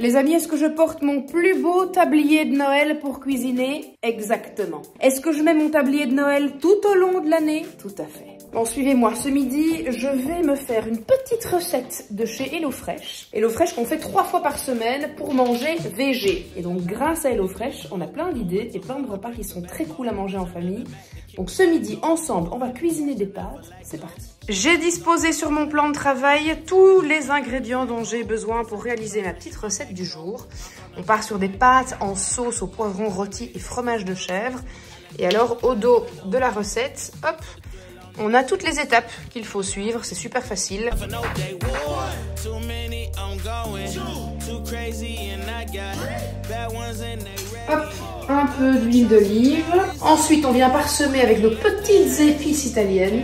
Les amis, est-ce que je porte mon plus beau tablier de Noël pour cuisiner? Exactement. Est-ce que je mets mon tablier de Noël tout au long de l'année? Tout à fait. Bon, suivez-moi. Ce midi, je vais me faire une petite recette de chez HelloFresh. HelloFresh qu'on fait 3 fois par semaine pour manger végé. Et donc, grâce à HelloFresh, on a plein d'idées et plein de repas qui sont très cool à manger en famille. Donc, ce midi, ensemble, on va cuisiner des pâtes. C'est parti. J'ai disposé sur mon plan de travail tous les ingrédients dont j'ai besoin pour réaliser ma petite recette du jour. On part sur des pâtes en sauce au poivron rôti et fromage de chèvre. Et alors, au dos de la recette, hop, on a toutes les étapes qu'il faut suivre, c'est super facile. Hop, un peu d'huile d'olive. Ensuite, on vient parsemer avec nos petites épices italiennes.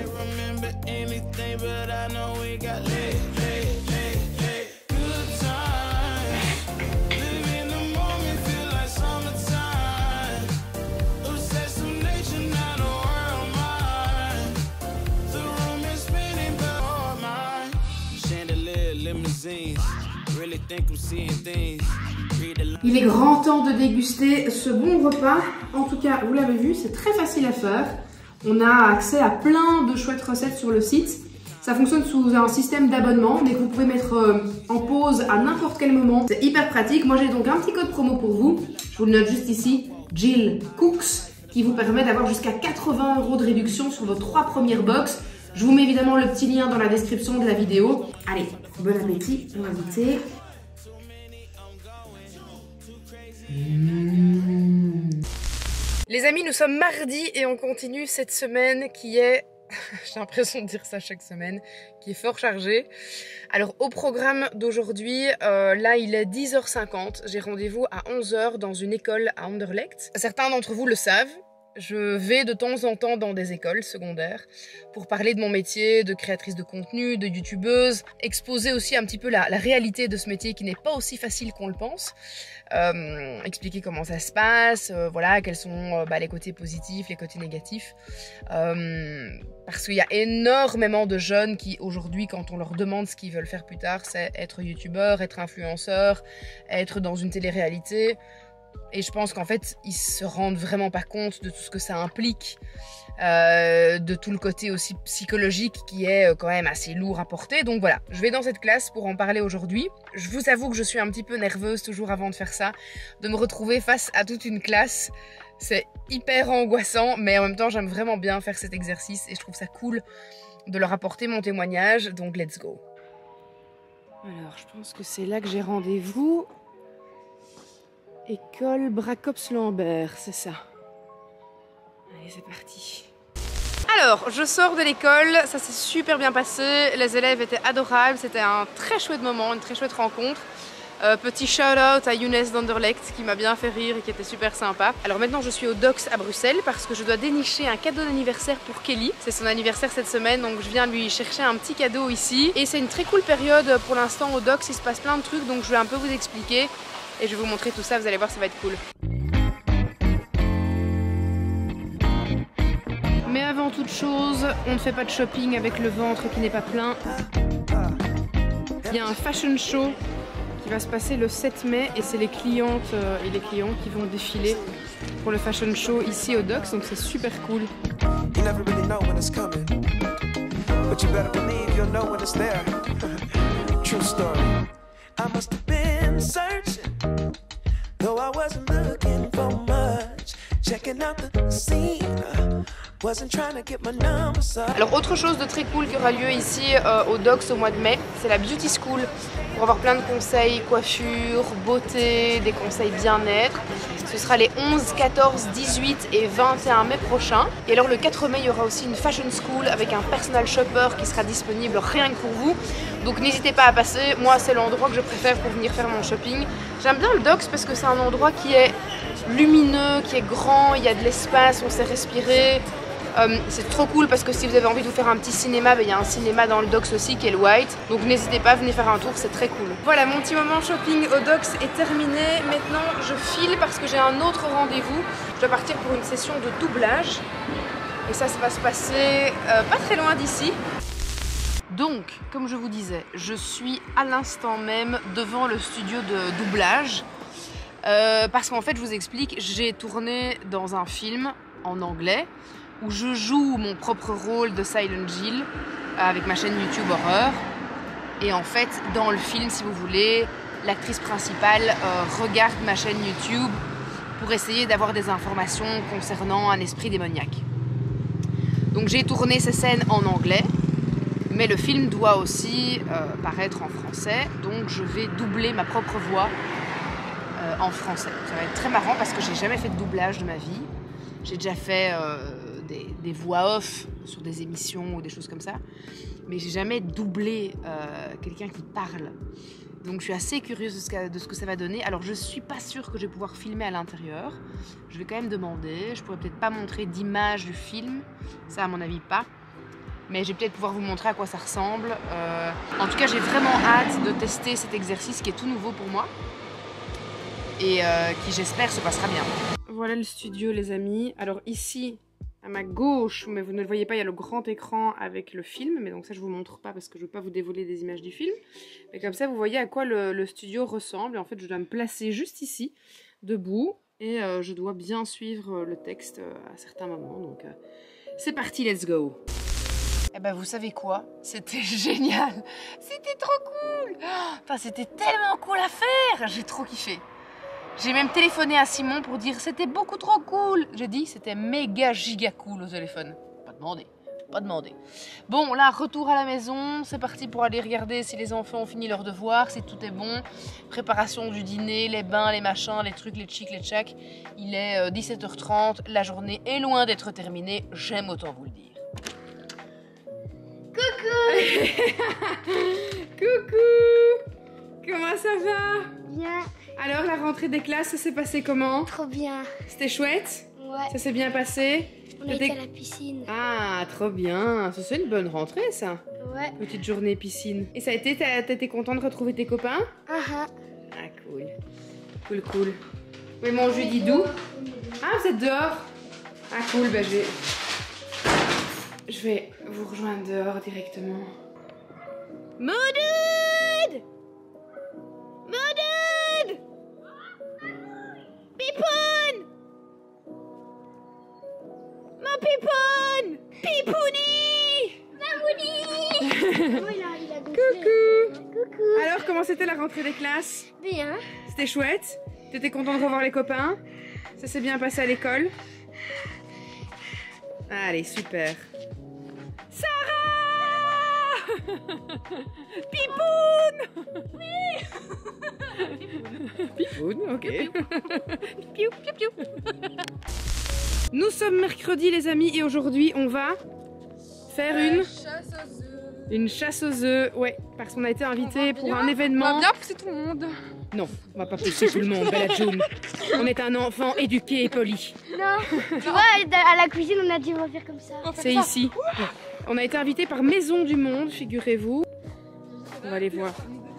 Il est grand temps de déguster ce bon repas. En tout cas, vous l'avez vu, c'est très facile à faire. On a accès à plein de chouettes recettes sur le site. Ça fonctionne sous un système d'abonnement, mais que vous pouvez mettre en pause à n'importe quel moment. C'est hyper pratique. Moi, j'ai donc un petit code promo pour vous. Je vous le note juste ici, Jill Cooks, qui vous permet d'avoir jusqu'à 80 € de réduction sur vos 3 premières box. Je vous mets évidemment le petit lien dans la description de la vidéo. Allez, bon appétit, on va goûter. Les amis, nous sommes mardi et on continue cette semaine qui est, j'ai l'impression de dire ça chaque semaine, qui est fort chargée. Alors au programme d'aujourd'hui, là il est 10h50, j'ai rendez-vous à 11h dans une école à Anderlecht. Certains d'entre vous le savent. Je vais de temps en temps dans des écoles secondaires pour parler de mon métier de créatrice de contenu, de youtubeuse, exposer aussi un petit peu la réalité de ce métier qui n'est pas aussi facile qu'on le pense, expliquer comment ça se passe, voilà, quels sont les côtés positifs, les côtés négatifs, parce qu'il y a énormément de jeunes qui aujourd'hui, quand on leur demande ce qu'ils veulent faire plus tard, c'est être youtubeur, être influenceur, être dans une télé-réalité. Et je pense qu'en fait, ils se rendent vraiment pas compte de tout ce que ça implique, de tout le côté aussi psychologique qui est quand même assez lourd à porter. Donc voilà, je vais dans cette classe pour en parler aujourd'hui. Je vous avoue que je suis un petit peu nerveuse toujours avant de faire ça, de me retrouver face à toute une classe. C'est hyper angoissant, mais en même temps, j'aime vraiment bien faire cet exercice et je trouve ça cool de leur apporter mon témoignage. Donc let's go. Alors, je pense que c'est là que j'ai rendez-vous. École Bracops-Lambert, c'est ça. Allez, c'est parti. Alors, je sors de l'école, ça s'est super bien passé, les élèves étaient adorables, c'était un très chouette moment, une très chouette rencontre. Petit shout-out à Younes d'Anderlecht qui m'a bien fait rire et qui était super sympa. Alors maintenant je suis au Docks à Bruxelles parce que je dois dénicher un cadeau d'anniversaire pour Kelly. C'est son anniversaire cette semaine, donc je viens lui chercher un petit cadeau ici. Et c'est une très cool période pour l'instant au Docks, il se passe plein de trucs, donc je vais un peu vous expliquer. Et je vais vous montrer tout ça, vous allez voir, ça va être cool. Mais avant toute chose, on ne fait pas de shopping avec le ventre qui n'est pas plein. Il y a un fashion show qui va se passer le 7 mai et c'est les clientes et les clients qui vont défiler pour le fashion show ici au Docks, donc c'est super cool. Alors autre chose de très cool qui aura lieu ici au Docks au mois de mai, c'est la Beauty School pour avoir plein de conseils coiffure, beauté, des conseils bien-être. Ce sera les 11, 14, 18 et 21 mai prochains. Et alors le 4 mai, il y aura aussi une fashion school avec un personal shopper qui sera disponible rien que pour vous. Donc n'hésitez pas à passer, moi c'est l'endroit que je préfère pour venir faire mon shopping. J'aime bien le Docks parce que c'est un endroit qui est lumineux, qui est grand, il y a de l'espace, on sait respirer. C'est trop cool parce que si vous avez envie de vous faire un petit cinéma, il y a un cinéma dans le Docks aussi qui est le White. Donc n'hésitez pas, venez faire un tour, c'est très cool. Voilà, mon petit moment shopping au Docks est terminé. Maintenant, je file parce que j'ai un autre rendez-vous. Je dois partir pour une session de doublage. Et ça va se passer pas très loin d'ici. Donc, comme je vous disais, je suis à l'instant même devant le studio de doublage. Parce qu'en fait, je vous explique, j'ai tourné dans un film en anglais où je joue mon propre rôle de Silent Jill avec ma chaîne YouTube Horreur. Et en fait, dans le film, si vous voulez, l'actrice principale regarde ma chaîne YouTube pour essayer d'avoir des informations concernant un esprit démoniaque. Donc j'ai tourné ces scènes en anglais, mais le film doit aussi paraître en français, donc je vais doubler ma propre voix en français. Ça va être très marrant parce que j'ai jamais fait de doublage de ma vie. J'ai déjà fait des voix off sur des émissions ou des choses comme ça, mais j'ai jamais doublé quelqu'un qui parle. Donc je suis assez curieuse de ce que ça va donner. Alors je suis pas sûre que je vais pouvoir filmer à l'intérieur. Je vais quand même demander. Je pourrais peut-être pas montrer d'image du film, ça à mon avis pas. Mais je vais peut-être pouvoir vous montrer à quoi ça ressemble. En tout cas, j'ai vraiment hâte de tester cet exercice qui est tout nouveau pour moi et qui, j'espère, se passera bien. Voilà le studio, les amis. Alors ici, à ma gauche, mais vous ne le voyez pas, il y a le grand écran avec le film. Mais donc ça, je vous montre pas parce que je veux pas vous dévoiler des images du film. Mais comme ça, vous voyez à quoi le studio ressemble. Et en fait, je dois me placer juste ici, debout. Et je dois bien suivre le texte à certains moments. Donc c'est parti, let's go. Eh ben vous savez quoi? C'était génial. C'était trop cool. Enfin, c'était tellement cool à faire. J'ai trop kiffé. J'ai même téléphoné à Simon pour dire c'était beaucoup trop cool. J'ai dit c'était méga giga cool au téléphone. Pas demandé. Pas demandé. Bon, là, retour à la maison. C'est parti pour aller regarder si les enfants ont fini leurs devoirs, si tout est bon. Préparation du dîner, les bains, les machins, les trucs, les chics, les tchacs. Il est 17h30. La journée est loin d'être terminée. J'aime autant vous le dire. Coucou. Coucou. Comment ça va? Bien. Alors, la rentrée des classes, ça s'est passé comment? Trop bien. C'était chouette? Ouais. Ça s'est bien passé? On a été à la piscine. Ah, trop bien. Ça, c'est une bonne rentrée, ça. Ouais. Petite journée piscine. Et ça a été, t'étais content de retrouver tes copains? Ah cool. Cool, cool. Oui, mon jus d'idou. Ah, vous êtes dehors? Ah, cool, bah je vais vous rejoindre dehors directement. Maudud! Maudud! Pipoun! Mon pipoun! Pipouni! Mamouni. Oh, il a gonflé. Coucou! Coucou. Alors, comment c'était la rentrée des classes? Bien. C'était chouette? T'étais content de revoir les copains? Ça s'est bien passé à l'école? Allez, super. Sarah! Pipoun! Oui! Pipoun, ok. Piou, piou, piou. Nous sommes mercredi, les amis, et aujourd'hui, on va faire une chasse aux œufs. Ouais, parce qu'on a été invité pour un événement. On va bien pousser tout le monde. Non, on va pas pousser tout le monde, Bella June. On est un enfant éduqué et poli. Non. Tu vois, à la cuisine, on a dit on va faire comme ça. C'est ici. On a été invité par Maison du Monde, figurez-vous. On va aller voir.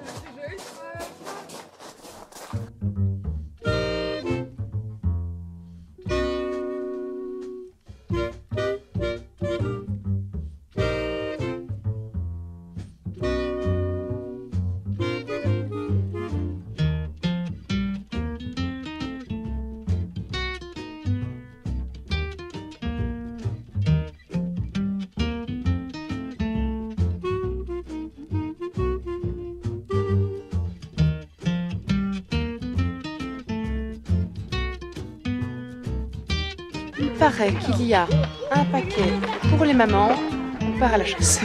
Il paraît qu'il y a un paquet pour les mamans. On part à la chasse.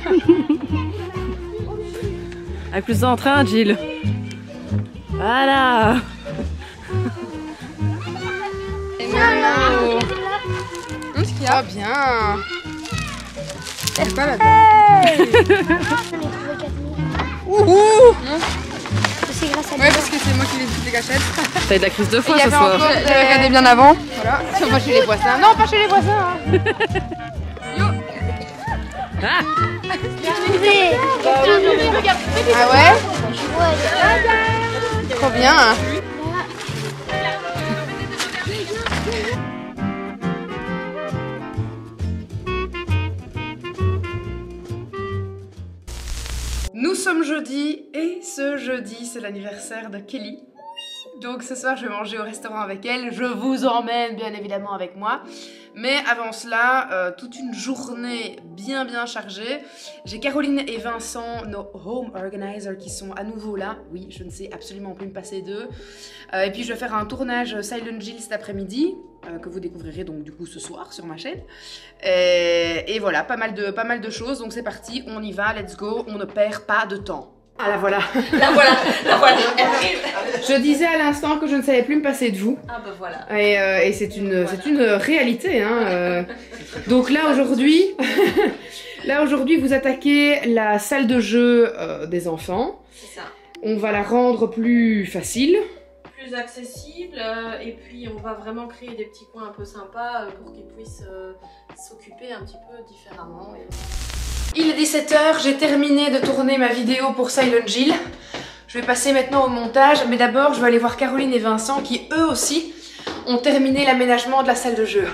Avec plus d'entrain, Jill. Voilà. Hello. Oh bien. C'est quoi là-dedans? J'en ai trouvé 4000. Ouhou. C'est grâce à Ouais, parce que c'est moi qui les ai fait cachettes. T'as eu de la crise de foi Il y ce avait soir. encore j'avais regardé bien avant. Voilà. Pas chez les voisins. Non, pas chez les voisins. Hein. Ah, trouvé. Ah ouais? Ouais. Trop bien. Nous sommes jeudi et ce jeudi c'est l'anniversaire de Kelly. Donc ce soir je vais manger au restaurant avec elle, je vous emmène bien évidemment avec moi. Mais avant cela, toute une journée bien chargée. J'ai Caroline et Vincent, nos home organizers qui sont à nouveau là. Oui, je ne sais absolument plus me passer d'eux. Et puis je vais faire un tournage Silent Hill cet après-midi, que vous découvrirez donc du coup ce soir sur ma chaîne. Et voilà, pas mal de choses, donc c'est parti, on y va, let's go, on ne perd pas de temps. Ah la voilà. La voilà, elle arrive. Je disais à l'instant que je ne savais plus me passer de vous. Ah bah voilà. Et c'est une réalité. Hein. Donc là aujourd'hui, vous attaquez la salle de jeu des enfants. C'est ça. On va la rendre plus facile. Plus accessible et puis on va vraiment créer des petits coins un peu sympas pour qu'ils puissent s'occuper un petit peu différemment. Il est 17 h, j'ai terminé de tourner ma vidéo pour Silent Hill. Je vais passer maintenant au montage, mais d'abord je vais aller voir Caroline et Vincent qui eux aussi ont terminé l'aménagement de la salle de jeu.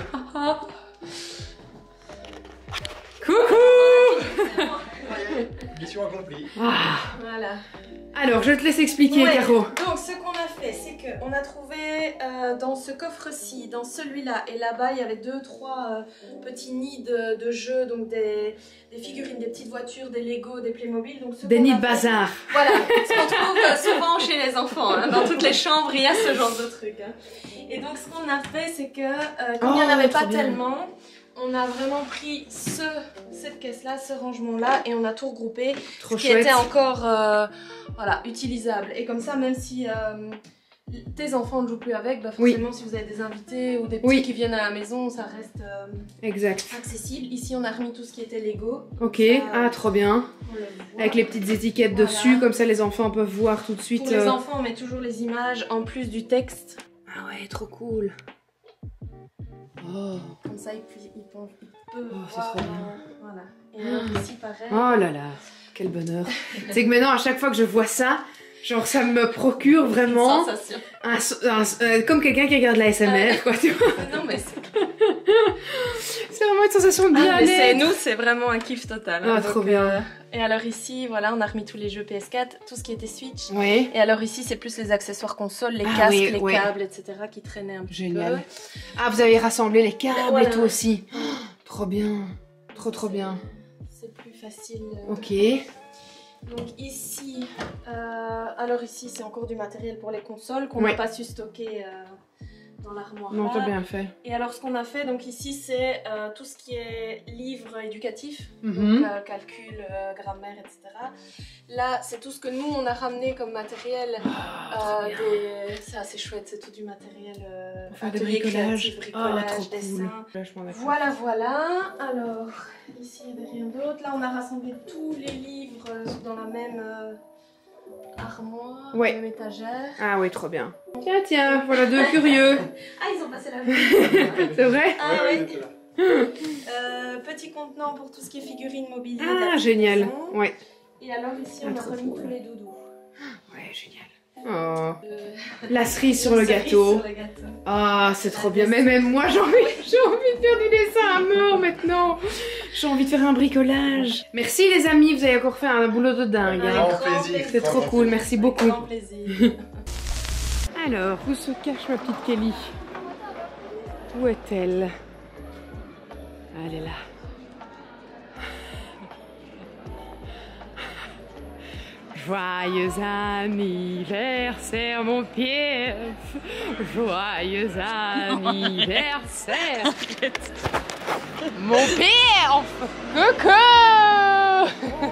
Coucou. Mission accomplie. Ah. Voilà. Alors, je te laisse expliquer, Ouais. Caro. Donc ce qu'on a fait, c'est qu'on a trouvé dans ce coffre-ci, dans celui-là et là-bas, il y avait 2-3 petits nids de jeux, donc des figurines, des petites voitures, des Lego, des Playmobil. Donc Des nids de bazar. Voilà, ce qu'on trouve souvent chez les enfants, hein. Dans toutes les chambres, il y a ce genre de truc. Hein. Et donc ce qu'on a fait, c'est que comme il n'y en avait pas tellement, on a vraiment pris cette caisse-là, ce rangement-là, et on a tout regroupé, Trop qui chouette. était encore voilà, utilisable. Et comme ça, même si tes enfants ne jouent plus avec, bah forcément si vous avez des invités ou des petits qui viennent à la maison, ça reste exact. accessible. Ici, on a remis tout ce qui était Lego. Ok, trop bien. On le voit. Avec les petites étiquettes Voilà. dessus, comme ça les enfants peuvent voir tout de suite. Pour les enfants, on met toujours les images en plus du texte. Ah ouais, trop cool. Oh, Comme ça, il peut c'est voir, trop bien. voilà. Et alors ici, pareil. Oh là là, quel bonheur. C'est que maintenant, à chaque fois que je vois ça, genre ça me procure vraiment Sensation. comme quelqu'un qui regarde la SMR, quoi, tu vois. Non, mais c'est... C'est vraiment une sensation de bien-être. nous, c'est vraiment un kiff total. Ah, trop bien. Et alors ici, voilà, on a remis tous les jeux PS4, tout ce qui était Switch. Oui. Et alors ici, c'est plus les accessoires consoles, les Ah casques, oui, les oui. câbles, etc. qui traînaient un petit Génial. peu. Ah, vous avez rassemblé les câbles Voilà. et tout aussi. Oh, trop bien. Trop bien. C'est plus facile. Ok. Donc ici, alors ici, c'est encore du matériel pour les consoles qu'on Oui. n'a pas su stocker dans l'armoire. Non, là. t'as bien fait. Et alors ce qu'on a fait, donc ici, c'est tout ce qui est livres éducatifs, Mhm. donc calcul, grammaire, etc. Là, c'est tout ce que nous, on a ramené comme matériel. C'est assez chouette, c'est tout du matériel Pour faire des atelier bricolages. créatif, bricolage, trop dessin. cool. Vachement d'accord. Voilà. Alors, ici, il n'y avait rien d'autre. Là, on a rassemblé tous les livres dans la même armoire, Ouais. la même étagère. Ah oui, trop bien. Tiens, voilà deux curieux. Ah, ils ont passé la vie. C'est vrai? Ah Ouais, ouais. j'étais là. Petit contenant pour tout ce qui est figurines mobilier. de Ah, la génial. maison. Ouais. Et alors ici, on a trop remis cool. tous les doudous. Ouais, génial. Oh. Euh, La cerise sur le cerise gâteau. sur le gâteau. Ah, c'est trop bien. Mais même moi, j'ai envie de faire du dessin à mort maintenant. J'ai envie de faire un bricolage. Merci les amis, vous avez encore fait un boulot de dingue. Avec hein. Grand grand plaisir. C'est trop cool, merci Avec beaucoup. grand plaisir. Alors, où se cache ma petite Kelly? Où est-elle? Elle est là. Joyeux anniversaire, mon Pierre. Joyeux anniversaire. Mon Pierre. Coucou.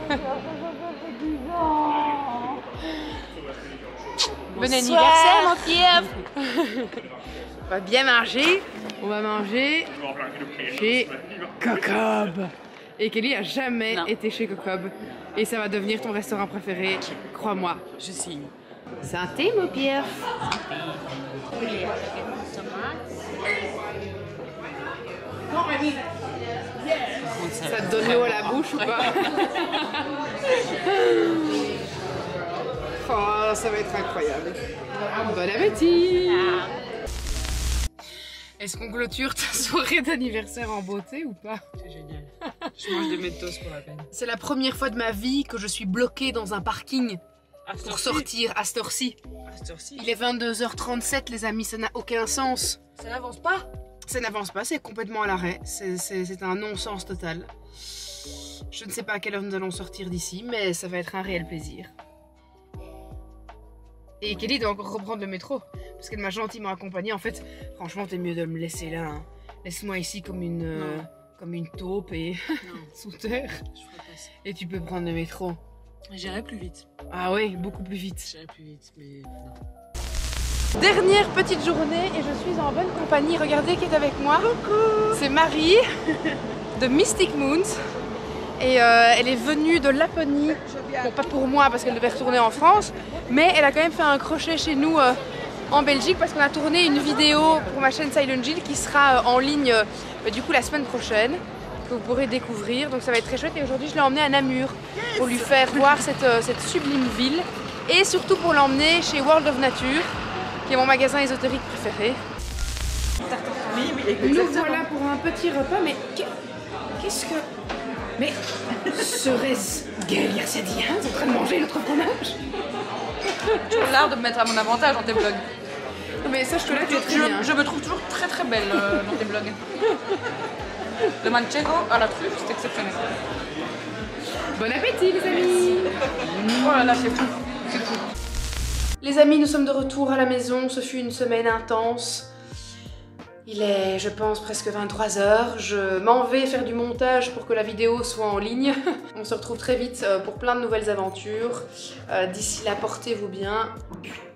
Bon anniversaire, mon Pierre. On va bien manger. On va manger chez Cocob. Et Kelly a jamais été chez Cocob. Et ça va devenir ton restaurant préféré, crois-moi. Je signe. Santé, mon Pierre. Ça te donne l'eau à la bouche ou pas? Oh, ça va être incroyable. Bon appétit. Est-ce qu'on clôture ta soirée d'anniversaire en beauté ou pas? C'est génial. Je mange des Mentos pour la peine. C'est la première fois de ma vie que je suis bloquée dans un parking pour sortir à cette heure-ci. Il est 22h37 les amis, ça n'a aucun sens. Ça n'avance pas? Ça n'avance pas, c'est complètement à l'arrêt. C'est un non-sens total. Je ne sais pas à quelle heure nous allons sortir d'ici, mais ça va être un réel plaisir. Et Kelly doit encore reprendre le métro, parce qu'elle m'a gentiment accompagnée. En fait, franchement, t'es mieux de me laisser là. Hein. Laisse-moi ici comme une taupe et sous terre. Je ferai pas ça. Et tu peux prendre le métro. J'irai plus vite. Ah oui, beaucoup plus vite. J'irai plus vite, mais non. Dernière petite journée et je suis en bonne compagnie. Regardez qui est avec moi. Coucou. C'est Marie de Mystic Moons. Et elle est venue de Laponie. Bon, pas pour moi parce qu'elle devait retourner en France. Mais elle a quand même fait un crochet chez nous en Belgique parce qu'on a tourné une vidéo pour ma chaîne Silent Jill qui sera en ligne du coup la semaine prochaine. Que vous pourrez découvrir. Donc ça va être très chouette. Et aujourd'hui je l'ai emmenée à Namur pour lui faire voir cette sublime ville. Et surtout pour l'emmener chez World of Nature, qui est mon magasin ésotérique préféré. Oui, Nous voilà pour un petit repas, mais qu'est-ce que... Mais serait-ce Gaël Yersiadiens en train de manger notre fromage? Tu as l'air de me mettre à mon avantage dans tes vlogs. Mais sache-le, tu es très bien. Je me trouve toujours très très belle dans tes vlogs. Le manchego à la truffe, c'est exceptionnel. Bon appétit les amis. Oh là là, c'est fou. Les amis, nous sommes de retour à la maison. Ce fut une semaine intense. Il est, je pense, presque 23h. Je m'en vais faire du montage pour que la vidéo soit en ligne. On se retrouve très vite pour plein de nouvelles aventures. D'ici là, portez-vous bien.